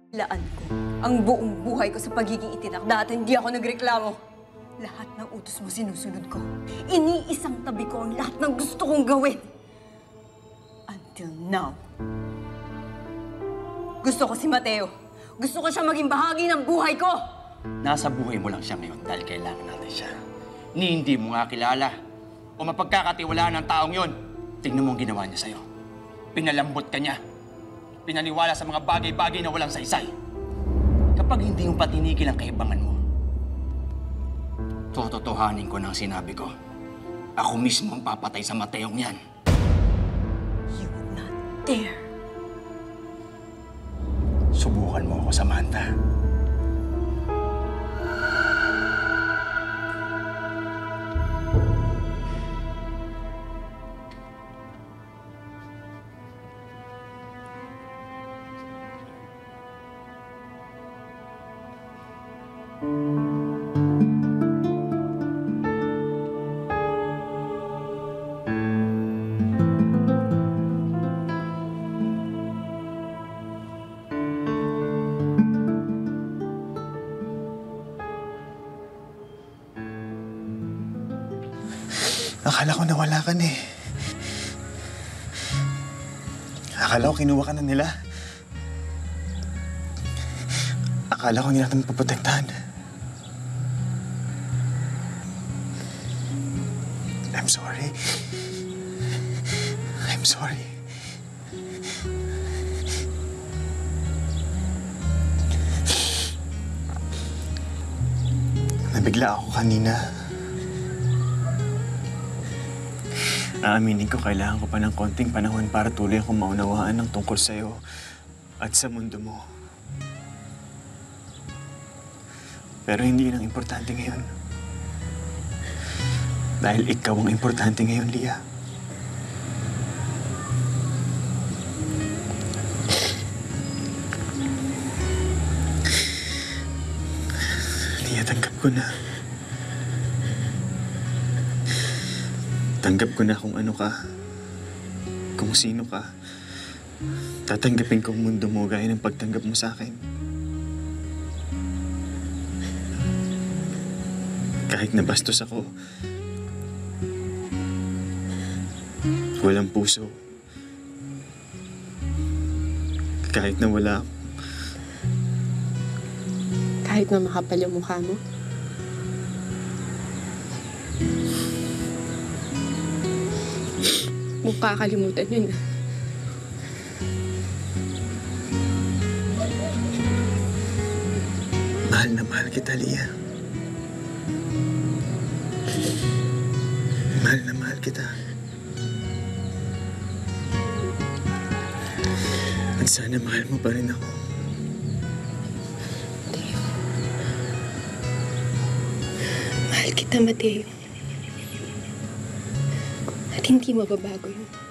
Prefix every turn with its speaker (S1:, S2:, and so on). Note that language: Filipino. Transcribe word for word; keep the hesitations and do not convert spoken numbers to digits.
S1: Laan ko ang buong buhay ko sa pagiging itinakda at hindi ako nagreklamo. Lahat ng utos mo sinusunod ko. Iniisang tabi ko ang lahat ng gusto kong gawin. Until now. Gusto ko si Mateo. Gusto ko siya maging bahagi ng buhay ko.
S2: Nasa buhay mo lang siya ngayon dahil kailangan natin siya. Ni hindi mo nga kilala o mapagkakatiwalaan ng taong yon. Tingnan mo ang ginawa niya sa'yo. Pinalambot ka niya. Pinaniwala sa mga bagay-bagay na walang saysay. Kapag hindi mo patinigil ang kaibangan mo, tototohanin ko ng sinabi ko. Ako mismo ang papatay sa Mateong yan.
S1: You would not dare.
S2: Subukan mo ako, Samantha.
S3: Akala ko nawala ka na eh. Akala ko kinuha ka na nila. Akala ko hindi natin mapaprotektahan. I'm sorry. I'm sorry. Nabigla ako kanina. Aaminin ko, kailangan ko pa ng konting panahon para tuloy akong maunawaan ng tungkol sa'yo at sa mundo mo. Pero hindi yun ang importante ngayon. Dahil ikaw ang importante ngayon, Lia. Lia, tanggap ko na. Tanggap ko na kung ano ka, kung sino ka. Tatanggapin ko ang mundo mo gaya ng pagtanggap mo sa akin. Kahit nabastos ako, walang puso, kahit na wala ako.
S4: Kahit na makapal yung mukha mo? Huwag kakalimutan yun.
S3: Mahal na mahal kita, Lia. Mahal na mahal kita. At sana mahal mo pa rin ako.
S4: Mateo. Mahal kita, Mateo. At hindi mababago yun.